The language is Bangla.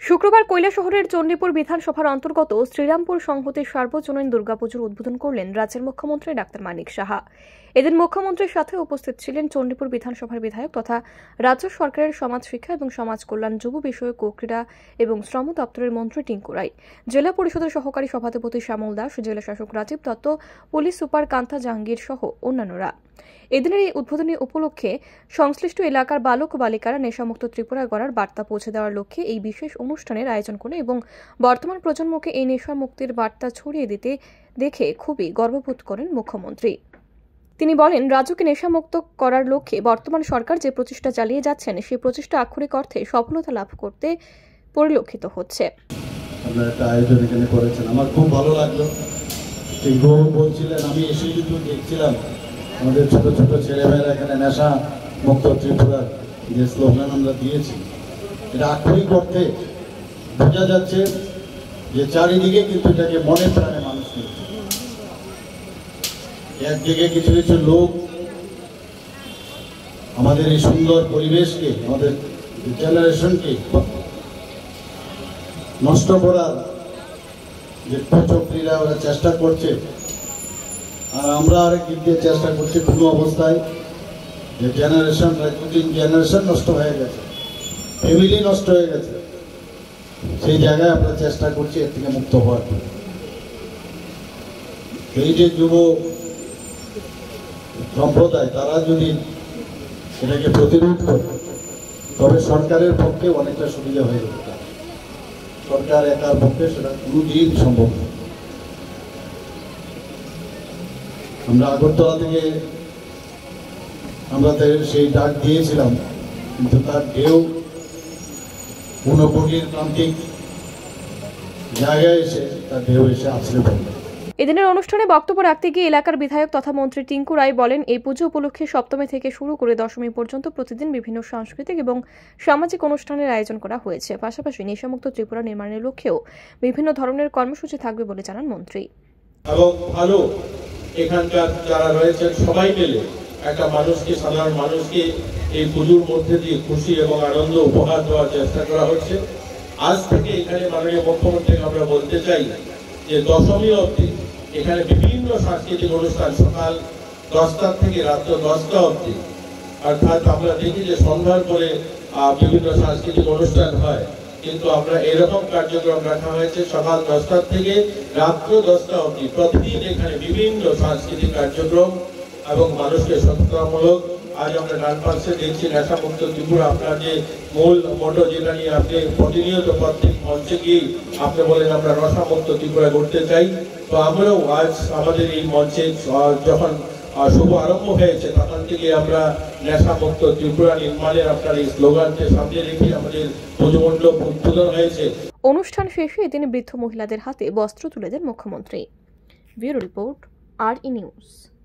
শুক্রবার কৈলাসহরের চণ্ডীপুর বিধানসভার অন্তর্গত শ্রীরামপুর সংহতি সার্বজনীন দুর্গাপুজোর উদ্বোধন করলেন রাজ্যের মুখ্যমন্ত্রী ডাক্তার মানিক সাহা। এদিন মুখ্যমন্ত্রীর সাথে উপস্থিত ছিলেন চণ্ডীপুর বিধানসভার বিধায়ক তথা রাজ্য সরকারের সমাজ শিক্ষা এবং সমাজ কল্যাণ, যুব বিষয়ক ও ক্রীড়া এবং শ্রম দপ্তরের মন্ত্রী টিঙ্কু রায়, জেলা পরিষদের সহকারী সভাধিপতি শ্যামল দাস, জেলা শাসক রাজীব দত্ত, পুলিশ সুপার কান্তা জাহাঙ্গীর সহ অন্যান্যরা। এদিনের এই উদ্বোধনী উপলক্ষে সংশ্লিষ্ট এলাকার বালক ও বালিকারা নেশামুক্ত ত্রিপুরা গড়ার বার্তা পৌঁছে দেওয়ার লক্ষ্যে এই বিশেষ অনুষ্ঠানের আয়োজন করে এবং বর্তমান প্রজন্মকে এই নেশা মুক্তির বার্তা ছড়িয়ে দিতে দেখে খুবই গর্ববোধ করেন মুখ্যমন্ত্রী। তিনি বলেন, রাজ্যকে নেশামুক্ত করার লক্ষ্যে বর্তমান সরকার যে প্রচেষ্টা চালিয়ে যাচ্ছেন সেই প্রচেষ্টা আক্ষরিক অর্থে সফলতা লাভ করতে পরিলক্ষিত হচ্ছে। আপনারা একটা আয়োজন এখানে করেছেন, আমার খুব ভালো লাগলো। টিঙ্কু বলছিলেন, আমি এসে কিন্তু দেখছিলাম আমাদের ছোট ছোট ছেলেমেয়েরা এখানে নেশা মুক্ত ত্রিপুরার যে স্লোগান আমরা দিয়েছি, এটা আক্ষরিক অর্থে বোঝা যাচ্ছে যে চারিদিকে কিন্তু এটাকে মনে প্রাণে মানুষ নিচ্ছে। একদিকে কিছু কিছু লোক আমাদের এই সুন্দর পরিবেশকে, আমাদের জেনারেশনকে নষ্ট করার যে প্রচক্রীরা ওরা চেষ্টা করছে, আর আমরা আরেক দিক দিয়ে চেষ্টা করছি কোনো অবস্থায় যে জেনারেশন, জেনারেশন নষ্ট হয়ে গেছে, ফ্যামিলি নষ্ট হয়ে গেছে, সেই জায়গায় আমরা চেষ্টা করছি এর থেকে মুক্ত হওয়ার জন্য। এই যে যুব সম্প্রদায়, তারা যদি এটাকে প্রতিরোধ করে তবে সরকারের পক্ষে অনেকটা সুবিধা হয়ে যাবে। সরকার একার পক্ষে সেটা কোনোদিন সম্ভব নয়। আমরা আগরতলা থেকে আমরা সেই ডাক দিয়েছিলাম, কিন্তু তার ঢেউ ঊনকোটির প্রান্তিক জায়গায় এসে তার ঢেউ এসে আছড়ে পড়বে। এদিনের অনুষ্ঠানে বক্তব্য রাখতে গিয়ে এলাকার বিধায়ক তথা মন্ত্রী টিঙ্কু রায় বলেন, এই পুজো উপলক্ষে সপ্তমী থেকে শুরু করে দশমী পর্যন্ত প্রতিদিন বিভিন্ন সাংস্কৃতিক এবং সামাজিক অনুষ্ঠানের আয়োজন করা হয়েছে। পাশাপাশি নেশামুক্ত ত্রিপুরা নির্মাণের লক্ষ্যেও বিভিন্ন ধরনের কর্মসূচি থাকবে বলে জানান মন্ত্রী। এবং ভালো এখানকার যারা রয়েছেন সবাই মিলে একটা মানুষকে, সাধারণ মানুষকে এই পুজোর মধ্যে দিয়ে খুশি এবং আনন্দ উপহার দেওয়ার চেষ্টা করা হচ্ছে। আজ থেকে এখানে মাননীয় মুখ্যমন্ত্রীকে আমরা বলতে চাই যে দশমী অবধি এখানে বিভিন্ন সাংস্কৃতিক অনুষ্ঠান সকাল 10টা থেকে রাত্র 10টা অবধি, অর্থাৎ আমরা দেখি যে সন্ধ্যার পরে বিভিন্ন সাংস্কৃতিক অনুষ্ঠান হয়, কিন্তু আমরা এরকম কার্যক্রম রাখা হয়েছে সকাল 10টা থেকে রাত্র 10টা অবধি প্রতিদিন এখানে বিভিন্ন সাংস্কৃতিক কার্যক্রম এবং মানুষকে সচেতনমূলক। আজ আমরা ডান পাশে দেখছি নেশামুক্ত ত্রিপুরা, আপনার যে মূল মোটো যেটা নিয়ে আপনি প্রতিনিয়ত প্রত্যেক মঞ্চে গিয়ে আপনি বলেন আমরা নেশামুক্ত ত্রিপুরা করতে চাই। তো আমরাও আজ আমাদের এই মঞ্চে যখন শুভ আরম্ভ হয়েছে তখন থেকে আমরা নেশামুক্ত ত্রিপুরা নির্মাণের আপনার এই স্লোগানকে সামনে রেখে আমাদের পুজো মণ্ডপ উদ্বোধন হয়েছে। অনুষ্ঠান শেষে তিনি বৃদ্ধ মহিলাদের হাতে বস্ত্র তুলে দেন মুখ্যমন্ত্রী। Bureau report, RE news.